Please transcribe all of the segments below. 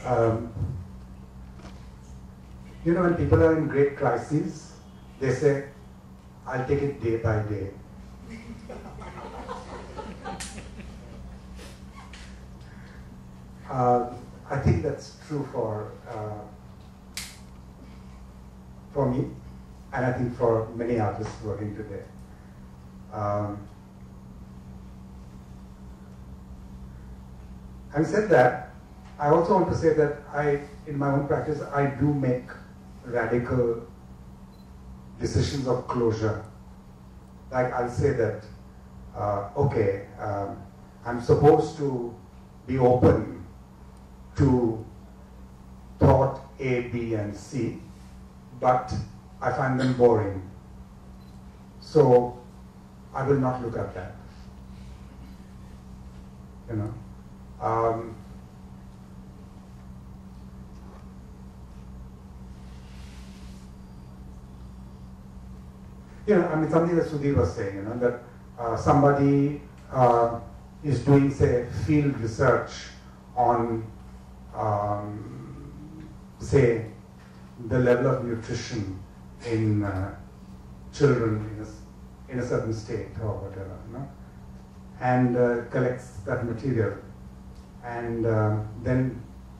Um, you know, when people are in great crises, they say, I'll take it day by day. I think that's true for me, and I think for many artists working today. Having said that, I also want to say that in my own practice, I do make radical decisions of closure. Like I'll say that, okay, I'm supposed to be open to thought A, B, and C, but I find them boring. So I will not look at that. You know. You know, I mean, something that Sudhir was saying, you know, that somebody is doing, say, field research on, say, the level of nutrition in children in a certain state or whatever, you know, and collects that material and then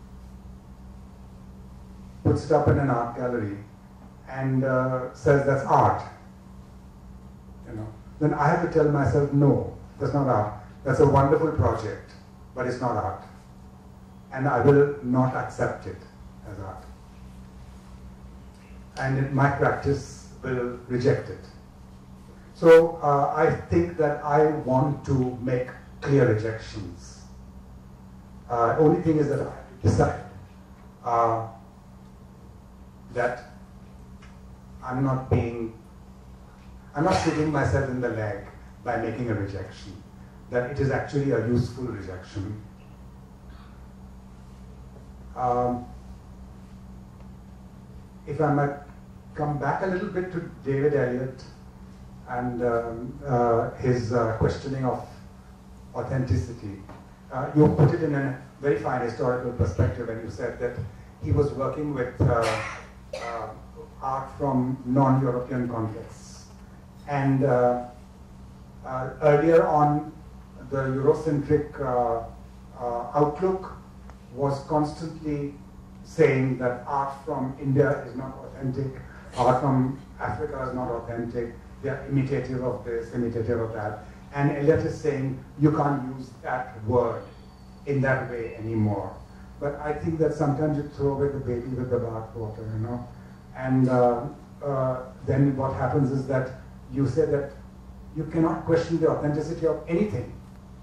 puts it up in an art gallery and says that's art. You know, then I have to tell myself, no, that's not art. That's a wonderful project, but it's not art. And I will not accept it as art. And my practice will reject it. So I think that I want to make clear rejections. Only thing is that I have to decide that I'm not shooting myself in the leg by making a rejection, that it is actually a useful rejection. If I might come back a little bit to David Eliot and his questioning of authenticity, you put it in a very fine historical perspective when you said that he was working with art from non-European contexts. And earlier on, the Eurocentric outlook was constantly saying that art from India is not authentic, art from Africa is not authentic, they are imitative of this, imitative of that. And Eliot is saying you can't use that word in that way anymore. But I think that sometimes you throw away the baby with the bathwater, you know. And then what happens is that you say that you cannot question the authenticity of anything.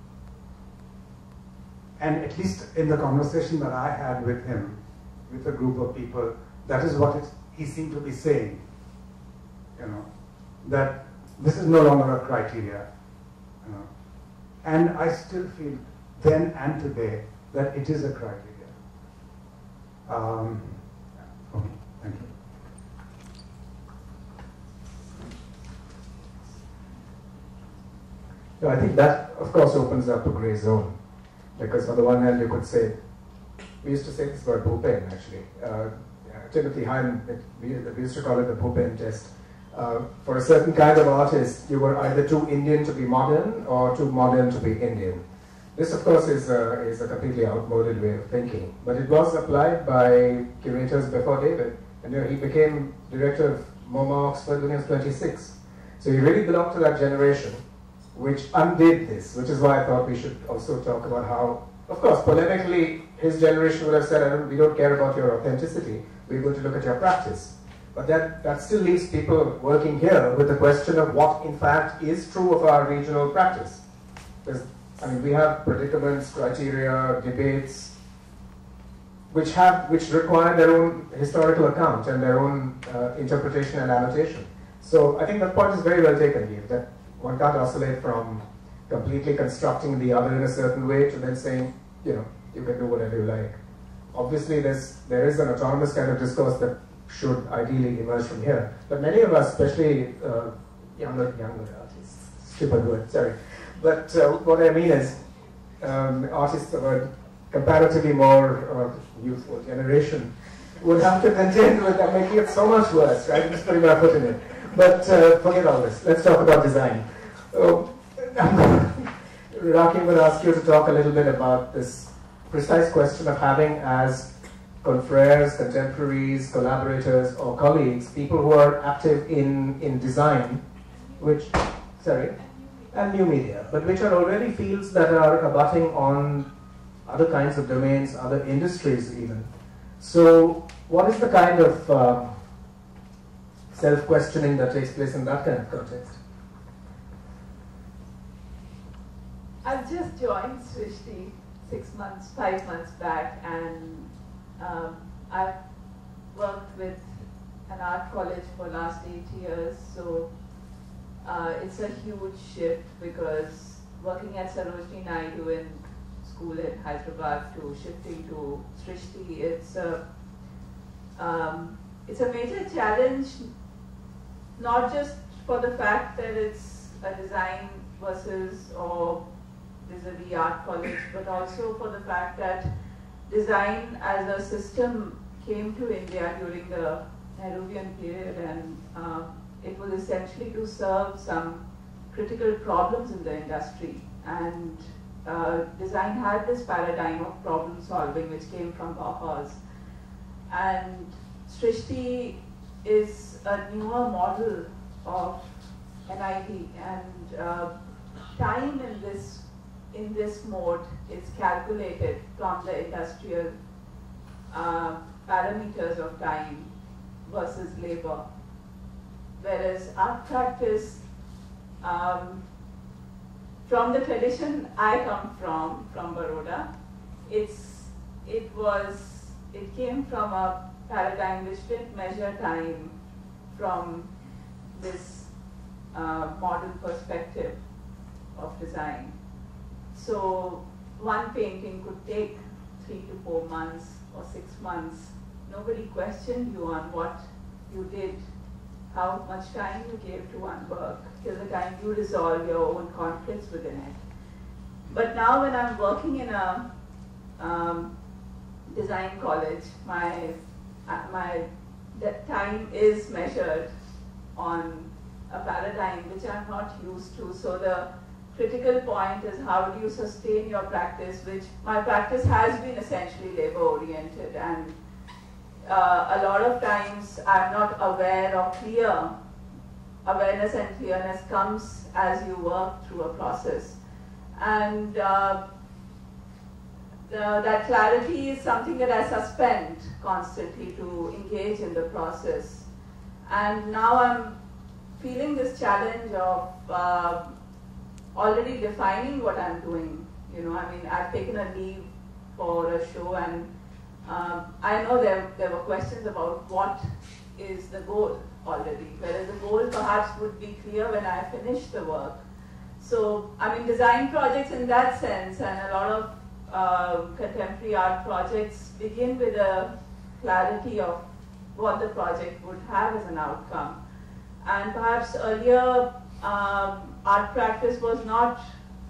And at least in the conversation that I had with him, with a group of people, that is what he seemed to be saying, you know, that this is no longer a criteria, you know. And I still feel then and today that it is a criteria. Okay, thank you. No, I think that, of course, opens up a gray zone. Because on the one hand, you could say, we used to say this about Bhupen, actually. Timothy Heim, we used to call it the Bhupen test. For a certain kind of artist, you were either too Indian to be modern or too modern to be Indian. This, of course, is a completely outmoded way of thinking. But it was applied by curators before David. And he became director of MoMA Oxford when he was 26. So he really belonged to that generation which undid this, which is why I thought we should also talk about how, of course, polemically, his generation would have said, we don't care about your authenticity, we're going to look at your practice. But that still leaves people working here with the question of what, in fact, is true of our regional practice. Because, I mean, we have predicaments, criteria, debates, which require their own historical account and their own interpretation and annotation. So I think that point is very well taken here, that one can't oscillate from completely constructing the other in a certain way to then saying, you know, you can do whatever you like. Obviously, there is an autonomous kind of discourse that should ideally emerge from here. But many of us, especially younger artists, stupid word, sorry. But what I mean is, artists are comparatively more youthful generation would have to contend with that, making it so much worse, right? I'm just putting my foot in it. But forget all this. Let's talk about design. Raki, I'm going to ask you to talk a little bit about this precise question of having as confreres, contemporaries, collaborators, or colleagues, people who are active in design, which, and new media, but which are already fields that are abutting on other kinds of domains, other industries even. So what is the kind of self-questioning that takes place in that kind of context? I've just joined Srishti 5 months back, and I've worked with an art college for the last 8 years, so it's a huge shift, because working at Sarojini Naidu in school in Hyderabad to shifting to Srishti, it's a major challenge, not just for the fact that it's a design versus or vis-a-vis art college, but also for the fact that design as a system came to India during the Nehruvian period, and it was essentially to serve some critical problems in the industry. And design had this paradigm of problem solving which came from Bauhaus. And Srishti is a newer model of NID, and time in this mode is calculated from the industrial parameters of time versus labor. Whereas art practice, from the tradition I come from Baroda, it came from a paradigm which didn't measure time from this modern perspective of design. So one painting could take 3 to 4 months or 6 months. Nobody questioned you on what you did, how much time you gave to one work, till the time you resolve your own conflicts within it. But now when I'm working in a design college, my time is measured on a paradigm which I'm not used to. So the critical point is, how do you sustain your practice, which my practice has been essentially labor oriented, and a lot of times I'm not aware or clear. Awareness and clearness comes as you work through a process, and that clarity is something that I suspend constantly to engage in the process. And now I'm feeling this challenge of already defining what I'm doing. You know, I mean, I've taken a leave for a show, and I know there were questions about what is the goal already, whereas the goal perhaps would be clear when I finish the work. So, I mean, design projects in that sense, and a lot of contemporary art projects begin with a clarity of what the project would have as an outcome. And perhaps earlier, art practice was not,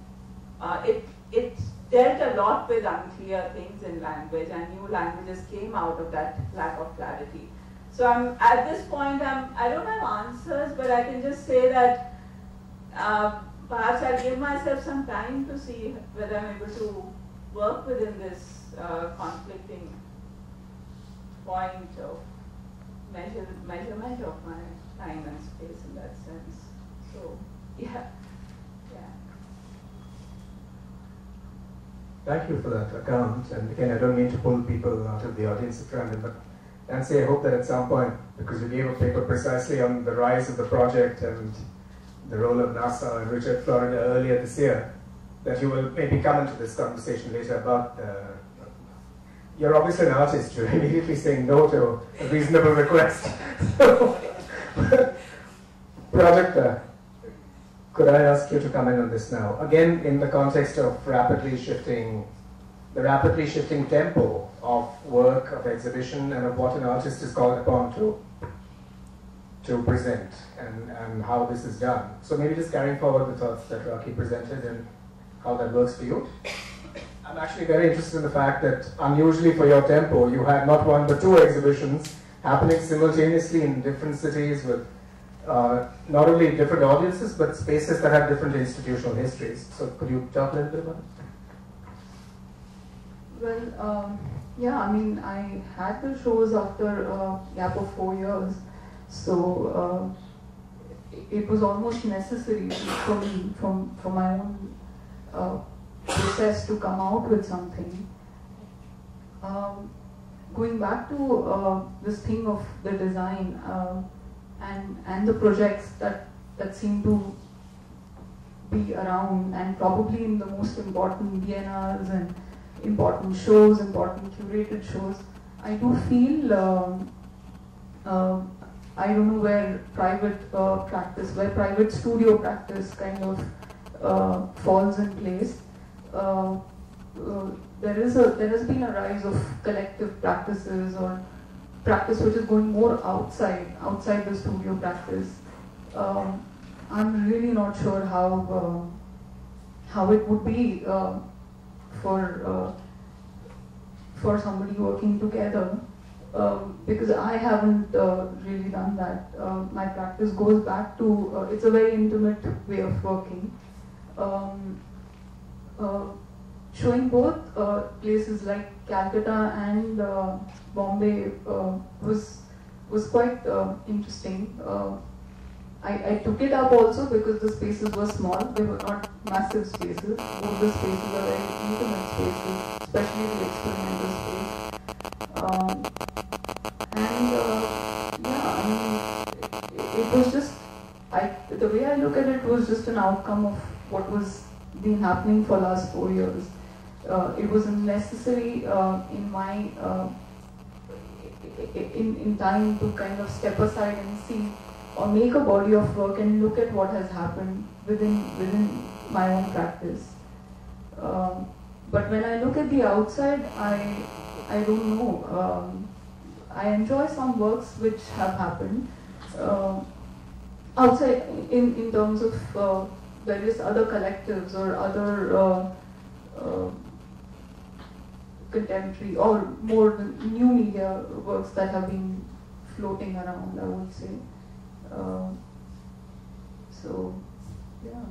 it dealt a lot with unclear things in language, and new languages came out of that lack of clarity. So I'm at this point, I don't have answers, but I can just say that perhaps I'll give myself some time to see whether I'm able to work within this conflicting point of measurement of my time and space in that sense. So, yeah. Thank you for that account. And again, I don't mean to pull people out of the audience at random, but Nancy, I hope that at some point, because you gave a paper precisely on the rise of the project and the role of NASA and Richard Florida earlier this year, that you will maybe come into this conversation later about you're obviously an artist, you're immediately saying no to a reasonable request. Project, could I ask you to come in on this now? Again, in the context of the rapidly shifting tempo of work, of exhibition, and of what an artist is called upon to present, and how this is done. So maybe just carrying forward the thoughts that Raki presented and how that works for you. I'm actually very interested in the fact that, unusually for your tempo, you had not one but two exhibitions happening simultaneously in different cities with not only different audiences, but spaces that have different institutional histories. So could you talk a little bit about it? Well, yeah, I mean, I had the shows after a gap of 4 years, so it was almost necessary for me, from my own process, to come out with something. Going back to this thing of the design and the projects that seem to be around, and probably in the most important biennales and important shows, important curated shows, I do feel, I don't know where private practice, where private studio practice kind of falls in place. There has been a rise of collective practices, or practice which is going more outside the studio practice. I'm really not sure how it would be for somebody working together, because I haven't really done that. My practice goes back to, it's a very intimate way of working. Showing both places like Calcutta and Bombay was quite interesting. I took it up also because the spaces were small. They were not massive spaces. Both the spaces are very intimate spaces, especially the experimental space. Yeah, I mean, it was just, the way I look at it was just an outcome of what was been happening for last 4 years. It was necessary in my in time to kind of step aside and see, or make a body of work and look at what has happened within my own practice. But when I look at the outside, I don't know. I enjoy some works which have happened outside in terms of various other collectives or other contemporary or more new media works that have been floating around, I would say. So, yeah.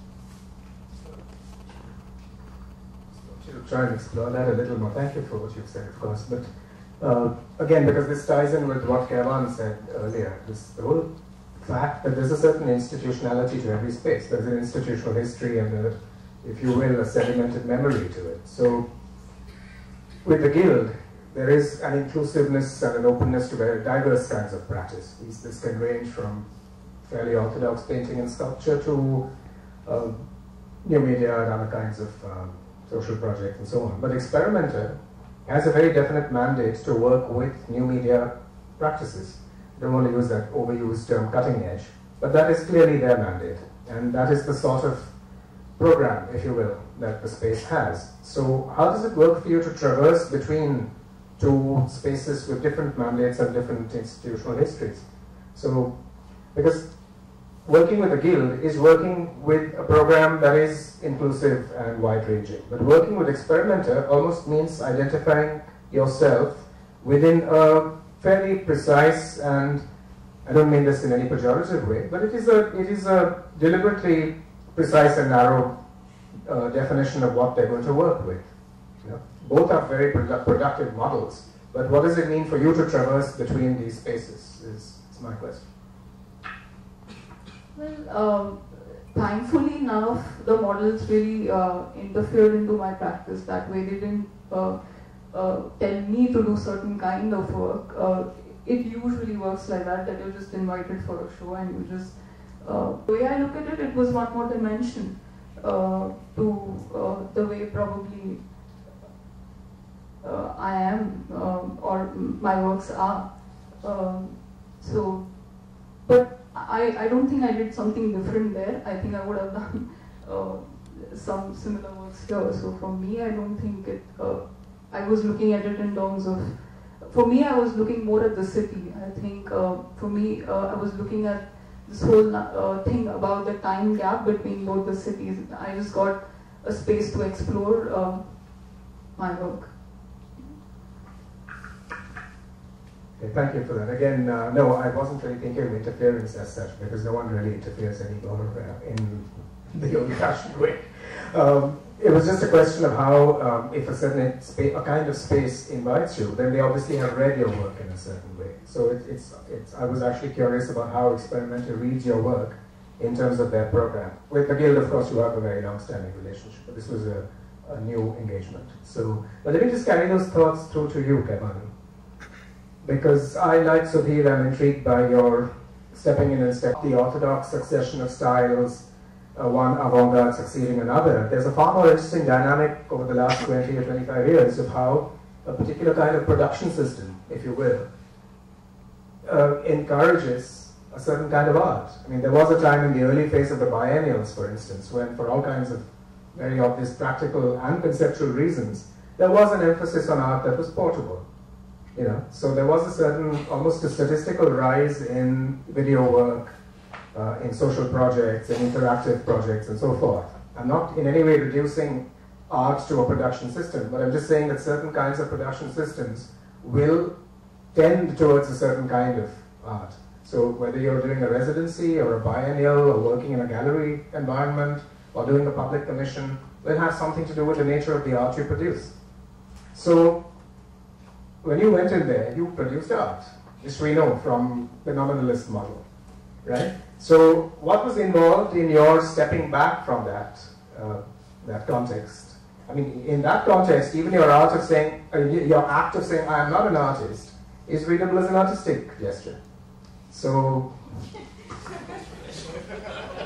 To try and explore that a little more. Thank you for what you've said, of course. But again, because this ties in with what Kevan said earlier, the whole fact that there's a certain institutionality to every space. There's an institutional history and, if you will, a sedimented memory to it. So, with the Guild, there is an inclusiveness and an openness to very diverse kinds of practice. This can range from fairly orthodox painting and sculpture to new media and other kinds of social projects and so on. But Experimenter has a very definite mandate to work with new media practices. I don't want to use that overused term cutting edge, but that is clearly their mandate. And that is the sort of program, if you will, that the space has. So how does it work for you to traverse between two spaces with different mandates and different institutional histories? So, because working with a guild is working with a program that is inclusive and wide-ranging. But working with Experimenter almost means identifying yourself within a fairly precise, and I don't mean this in any pejorative way, but it is a deliberately precise and narrow definition of what they're going to work with. You know? Both are very productive models, but what does it mean for you to traverse between these spaces is my question. Well, thankfully none of the models really interfered into my practice that way. They didn't tell me to do certain kind of work. It usually works like that you're just invited for a show and you just, the way I look at it, it was one more dimension to the way probably I am or my works are. So, but I don't think I did something different there. I think I would have done some similar works here. So for me, I don't think it, I was looking at it in terms of, for me I was looking more at the city. I think for me, I was looking at this whole thing about the time gap between both the cities. I just got a space to explore my work. Okay, thank you for that. Again, no, I wasn't really thinking of interference as such, because no one really interferes anymore in the old-fashioned way. It was just a question of how, if a kind of space invites you, then they obviously have read your work in a certain way. So I was actually curious about how Experimental reads your work in terms of their program. With the Guild, of course, you have a very long-standing relationship, but this was a new engagement. So, but let me just carry those thoughts through to you, Kemani. Because I, like Sudhir, am intrigued by your stepping in and the orthodox succession of styles, one avant-garde succeeding another. There's a far more interesting dynamic over the last 20 or 25 years of how a particular kind of production system, if you will, encourages a certain kind of art. I mean, there was a time in the early phase of the biennials, for instance, when for all kinds of very obvious practical and conceptual reasons, there was an emphasis on art that was portable. You know, so there was a certain, almost a statistical rise in video work, in social projects, in interactive projects, and so forth. I'm not in any way reducing art to a production system, but I'm just saying that certain kinds of production systems will tend towards a certain kind of art. So whether you're doing a residency or a biennial or working in a gallery environment or doing a public commission, will have something to do with the nature of the art you produce. So when you went in there, you produced art, just we know from the nominalist model, right? So what was involved in your stepping back from that, that context? I mean, in that context, even your art of saying, your act of saying, I am not an artist, is readable as an artistic gesture. So,